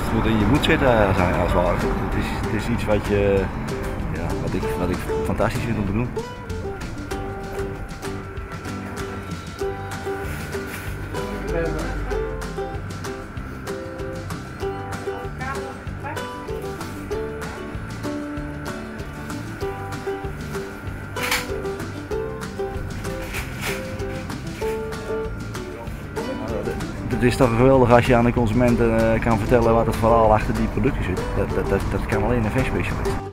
moet in je moed zitten als het ware. Het is iets wat je, ja, wat ik fantastisch vind om te doen. Het is toch geweldig als je aan de consumenten kan vertellen wat het verhaal achter die producten zit. Dat kan alleen een vestspecialist.